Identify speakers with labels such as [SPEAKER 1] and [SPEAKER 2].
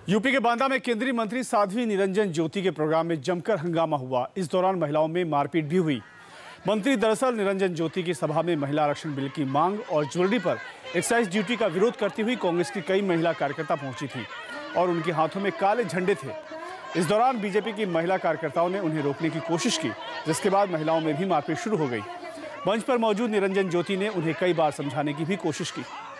[SPEAKER 1] UP के बांदा में केंद्रीय मंत्री साध्वी निरंजन ज्योति के प्रोग्राम में जमकर हंगामा हुआ। इस दौरान महिलाओं में मारपीट भी हुई। मंत्री दरअसल निरंजन ज्योति की सभा में महिला आरक्षण बिल की मांग और ज्वेलरी पर एक्साइज ड्यूटी का विरोध करती हुई कांग्रेस की कई महिला कार्यकर्ता पहुंची थी और उनके हाथों में काले झंडे थे। इस दौरान बीजेपी की महिला कार्यकर्ताओं ने उन्हें रोकने की कोशिश की, जिसके बाद महिलाओं में भी मारपीट शुरू हो गई। मंच पर मौजूद निरंजन ज्योति ने उन्हें कई बार समझाने की भी कोशिश की।